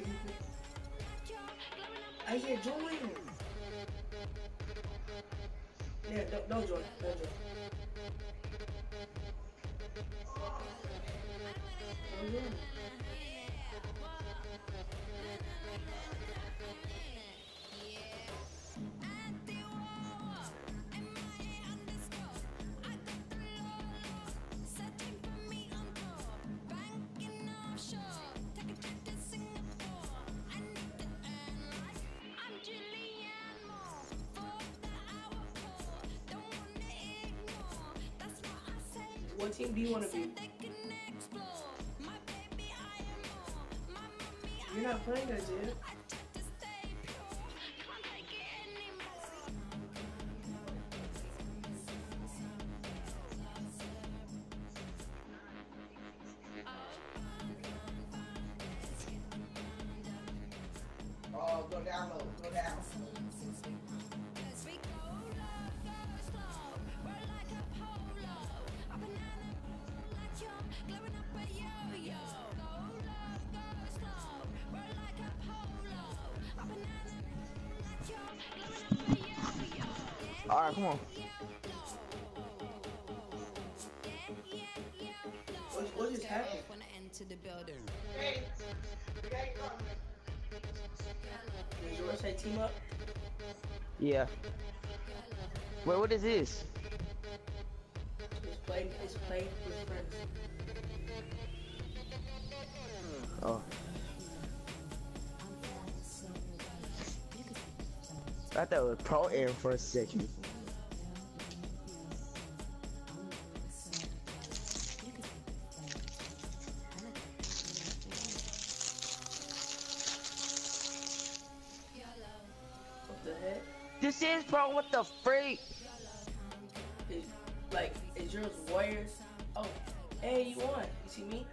Isaiah, join. Yeah, don't join. Don't join. Don't join. What team do you want to be? You're not playing that, dude. Oh, go down low. Go down. All right, come on. What just happened? Hey. Did you want to say team up? Yeah. Wait, what is this? It's play with friends. Oh. I thought it was Pro Air for a second. What the heck? This is Pro, what the freak? Is yours Warriors? Oh, hey, you won. You see me?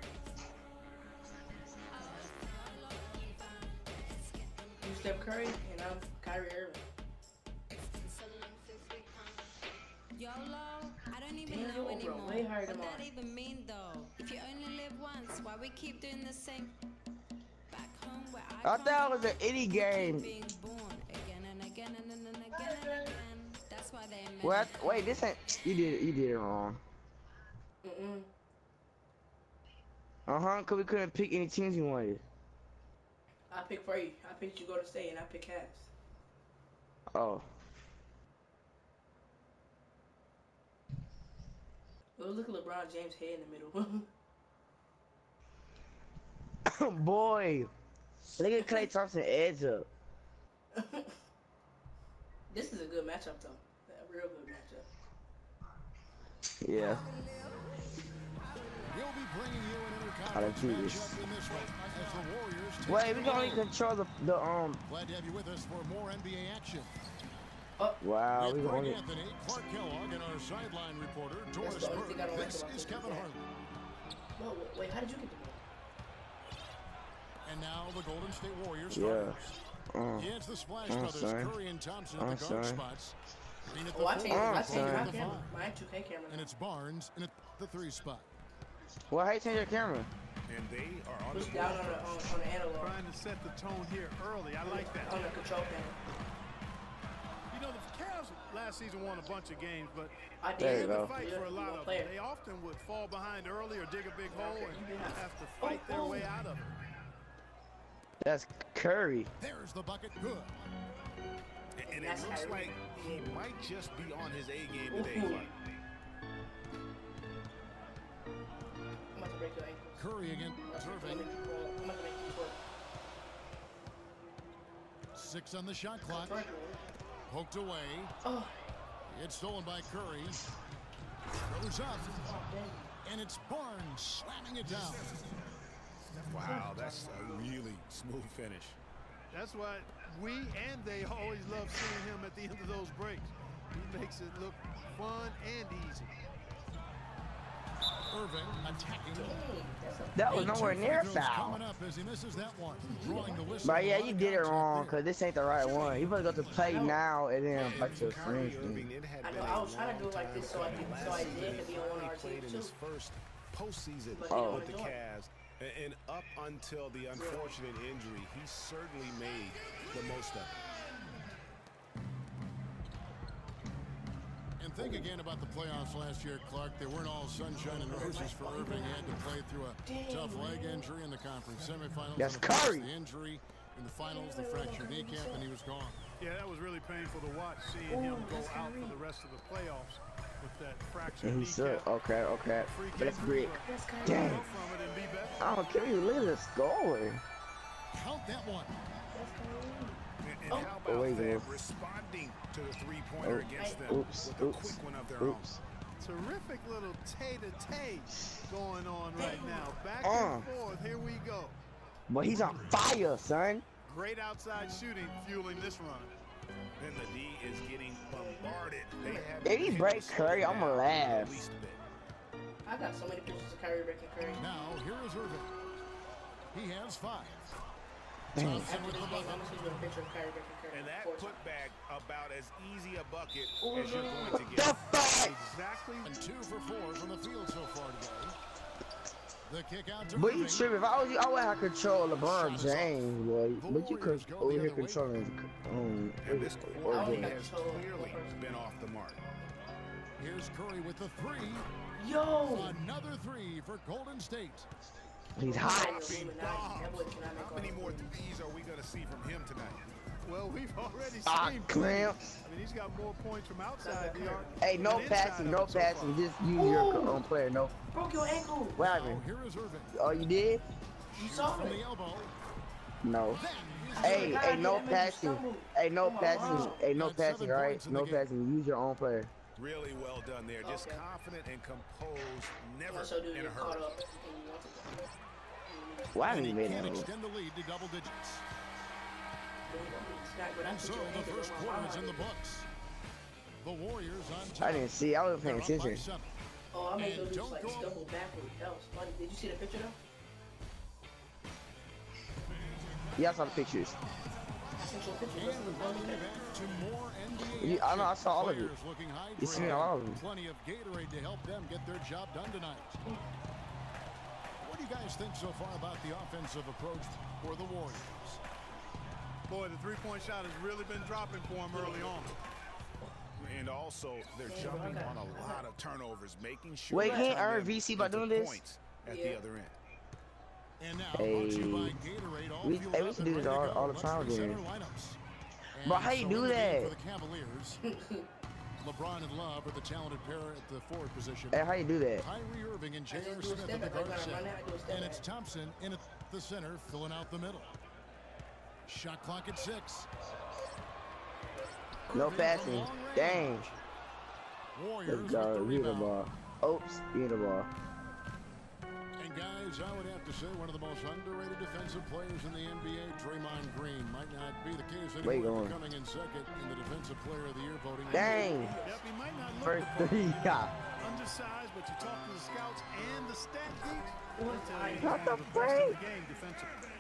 You Steph Curry, and I'm Kyrie Irving. YOLO, I don't even Damn, know bro, anymore. way higher What than that mine. even mean though? If you only live once, why we keep doing the same? Back home where I thought it was an indie game. being born again and again and again and again. That's why they made What? Wait, this ain't. You did it wrong. Cause we couldn't pick any teams you wanted. I picked for you. I picked you go to stay, and I picked Cavs. Oh. Oh, look at LeBron James' head in the middle. Boy. Look at Klay Thompson edge up. This is a good matchup, though. A real good matchup. Yeah. We'll be bringing you an I don't interconference do this. matchup in this one as the Warriors take Wait, we on can only the control the Glad to have you with us for more NBA action. Wow, we With can Greg only. Anthony, Clark Kellogg, and our sideline reporter, Doris the only thing I Burke. don't like This about is this Kevin is Harlan. No, wait, how did you get the ball? And now the Golden State Warriors Yeah. starters. It's the Splash Brothers, sorry. Curry and Thompson at the guard spots. Green at the Oh, I four, changed my Paul at the camera. five. My 2K camera. And it's Barnes in at the 3 spot. Well, how you change your camera? And they are on Push the down board. on the analog. Trying to set the tone here early. I like that. On the control panel. You know, the Cavs last season won a bunch of games, but I There they you had go. to fight for a lot of player. them. They often would fall behind early or dig a big hole and have to Oh, fight their way out of it. That's Curry. There's the bucket. Good. And it That's looks Kyrie. like he might just be on his A game today, Ooh. Clark. I'm about to break your ankles. Curry again. I'm about Serving. to make you fall. 6 on the shot clock. Poked away. Oh, It's stolen by Curry. Goes up. And it's Barnes slamming it down. Wow, that's a really smooth finish. That's why we and they always love seeing him at the end of those breaks. He makes it look fun and easy. Irving attacking. That was nowhere near Free throws coming foul. up as he misses that one. Drawing the whistle. But yeah, you did it wrong, cause this ain't the right one. You supposed to go to play now and then fight your friends. Irving, it had I know, been I a was trying to do it like long this so time Isaiah since could be on one of our played teams in his too. first postseason But he didn't with the wanna do it. Cavs. And up until the unfortunate injury, he certainly made the most of it. And think again about the playoffs last year, Clark. They weren't all sunshine and roses for Irving. He had to play through a tough leg injury in the conference semifinals. That's and of course, Curry. the injury in the finals, the fractured kneecap, and he was gone. Yeah, that was really painful to watch, seeing him go out for the rest of the playoffs with that fractured And he said, kneecap. okay. Free That's kick, brick. but Dang. go from it and be better. I don't care. Look at the score. Count that one. And how about wait, them man. responding to the three-pointer against them Oops. with a quick one of their own? Terrific little tay-to-tay going on right now. Back and forth. Here we go. But he's on fire, son. Great outside shooting fueling this run. And the D is getting bombarded. They have If he breaks Curry, I'ma laugh. at least a bit. I got so many pictures of Kyrie breaking Curry. Now, here is Irving. He has 5. Dang. Thompson After with this the game, I'm bucket. gonna see you a picture of Kyrie breaking Curry. And that Four times. putback about as easy a bucket Oh, as you're no. going to The get. fuck? Exactly. And 2 for 4 from the field so far today. The kick out to But you Irving. tripping. If I was you, I would have control LeBron James, boy. But you could over here controlling And this quarter Oh, he yeah. has clearly been off the mark. Here's Curry with the 3. Yo! Another 3 for Golden State. He's hot. How many more threes are we going to see from him tonight? Well, we've already Ah, seen. clamps. I mean, he's got more points from outside the arc. Hey, no than inside passing, of no it so passing. far. Just use your own player. No. Broke your ankle. What Now, happened? here is Irving. Oh, you did? You saw From it. the elbow. No. Then he's Hey, God, hey, no that made you passing. stumble. Hey, no Oh, my passing. God. Hey, no That's passing, 7 all right? points in No the game. passing. Use your own player. Really well done there. Just Okay. confident and composed, never Also, dude, in a you're caught hurry. up. And you want to Why and didn't he he can't make that? extend the lead to double digits. But I And so the first quarter is in the books. The Warriors on top. I didn't see. I wasn't They're paying up by attention. 7. Oh, I made And those dudes don't like go- stumble backward. That was funny. Did you see the picture though? Yeah, I saw the pictures. I sent you a picture. And Listen, we're look going at back that. to more NBA Yeah, I know, I action. saw all of it. Players looking You seen hydrated. all of them. Plenty of Gatorade to help them get their job done tonight. What do you guys think so far about the offensive approach for the Warriors? Boy, the three-point shot has really been dropping for him early on. And also, they're jumping on a lot of turnovers, making sure Wait, they can't turn earn them VC by into doing this? points at Yeah. the other end. And now, Hey. brought to you by Gatorade, all We- fueled hey, we up should and do this ready to all go. the time Let's reset then. our lineups. Bro, And how you so do in the game that? For the Cavaliers, LeBron and Love are the talented pair at the forward position. Hey, how you do that? Kyrie Irving and I J.R. just do a Smith at step the back. I guard gotta set. run that. I do a step And it's back. Thompson in at the center, filling out the middle. Shot clock at 6. No Irving from passing. long range. Dang. Warriors Let's with go. the Read the rebound. ball. Oops, read the ball. And guys, I would have to say one of the most underrated defensive players in the NBA, Draymond Green, might not be the case Where you anymore, going? coming in second in the Defensive Player of the Year voting. Dang. Yep, he might not look First the part. three. Yeah. Undersized, but you talk to the scouts and the stat geeks. What they'll tell you he's What one the of the best in the freak? game defensively.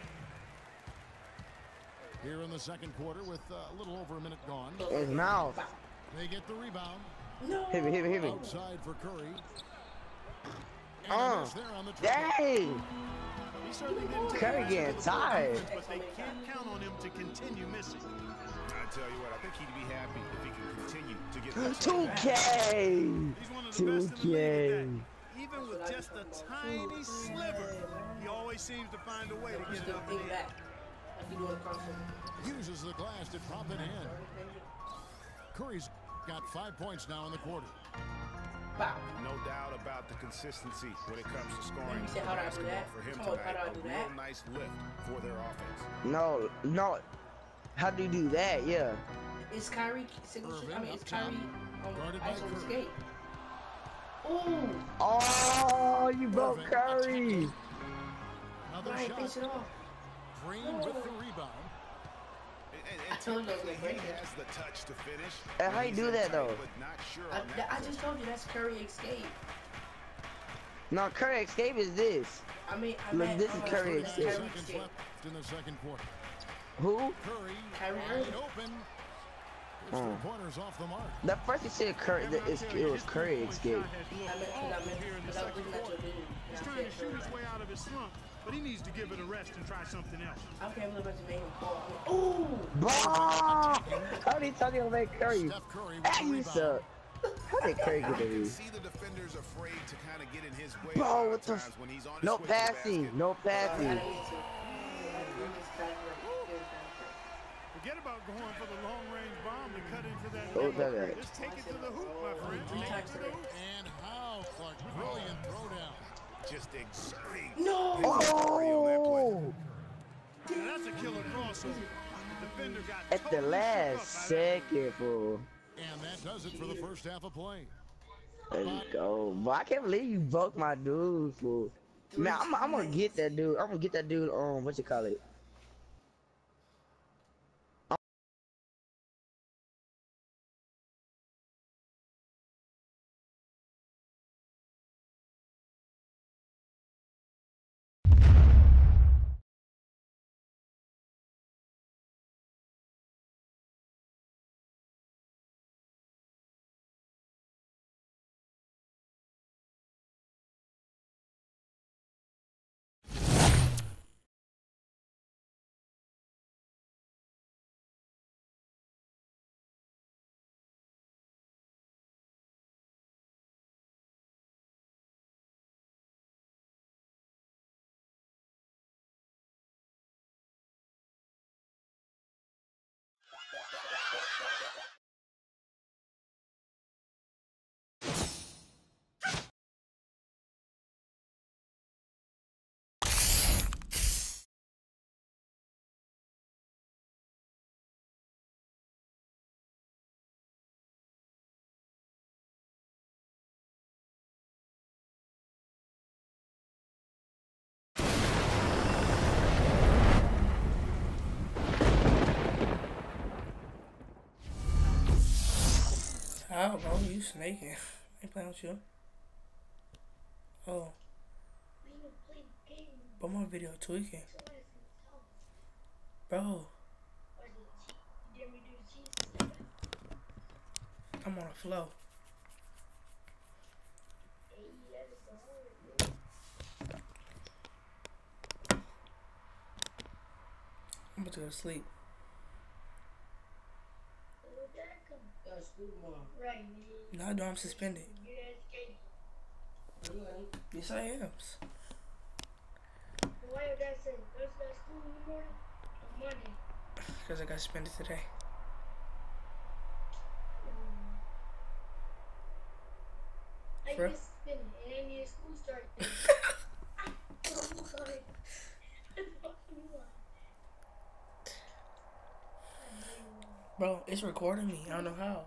Here in the second quarter with a little over a minute gone. His mouth. They get the rebound. No. Hit me, hit me, hit me. Outside for Curry. And a miss there on the triple. Dang. He certainly didn't take Curry much getting of the tired. defense, but they can't count on him to continue missing. I tell you what, I think he'd be happy if he can continue to get that 2K. He's one of the best in the league at 2K. that. Even with just a tiny sliver, he always seems to find a way to get it up in Think the air. back. Like you do in a concert. Uses the glass to drop it in. Curry's got 5 points now in the quarter. Wow. No doubt about the consistency when it comes to scoring You the said, how do I do basketball that? for him Oh, how tonight. do I A do real that? nice lift for their offense. No, no. How do you do that? Yeah. Is Kyrie signature? I mean, is Irving up top. Kyrie Guarded by ice on the Curry. skate? Ooh. Oh, you broke Irving Curry. Another Right, shot. face it off. Green with the rebound. I told you I was typically gonna break he it. has the touch to finish. Hey, how you He's do in that, tight, though? But not sure on that. I just told you that's Curry escape. No, Curry escape is this. I mean, Look, this is Curry 39 escape. seconds left in the second quarter. Who? Curry Kyrie wide Irving. open. His 3 pointers off the mark. The first you said Curry, it was Curry escape. I meant, He's trying to shoot his way out of his slump, but he needs to give it a rest and try something else. I can't believe I just made him fall. Ooh! Ball! How many times you make Curry? Steph Curry with Hey, the you rebound. suck. How did Curry get You to can me? see the defenders afraid to kind of get in his way. Bro, a lot of what the times when he's on his No way to the passing. basket. No I passing. didn't mean to. We just got it. Forget about going for the long-range bomb to cut into that. Oh, lane. that guy. Just take it to the hoop, my friend. Three Take it times to the today. hoop. And how Clark, brilliant throwdown. Just exerting. No! Oh! Now that's a killer crossover. The defender got At the totally last shook up by that. second, fool. And that does it for the first half of play. Let's go. But I can't believe you broke my dude, fool. Man, I'm gonna get that dude. I'm gonna get that dude on, what you call it? How, bro? You snaking. I ain't playing with you. Oh. But my video tweaking. Bro. I'm on a flow. I'm about to go to sleep. No, no, I'm suspended. Yes, I am. Why your dad say there's no school in the morning? On Monday. Because I got suspended today. I For- get suspended and then your school started. Oh my God. Bro, it's recording me. I don't know how.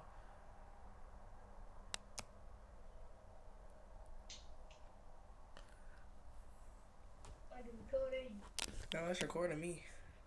I do coding. No, it's recording me.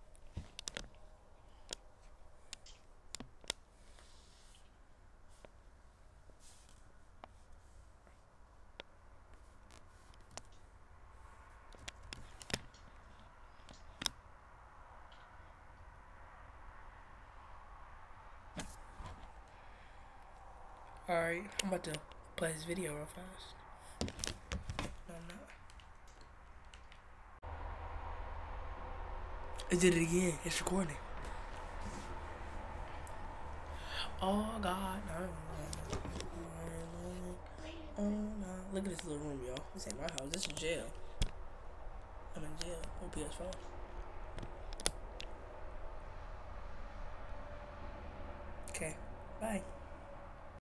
Alright, I'm about to play this video real fast. No, I'm not. It did it again. It's recording. Oh God, no. Oh no. Look at this little room, y'all. This ain't my house. This is jail. I'm in jail. On PS4. Okay. Bye.